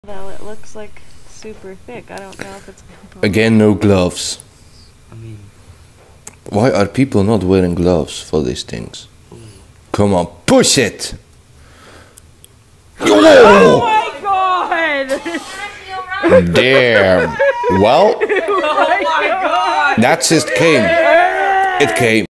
Though it looks like super thick. I don't know if it's pimple. Again, no gloves. I mean, Why are people not wearing gloves for these things? Come on, push it! Oh my god! Damn. Well, Oh my god! that cyst came. It came.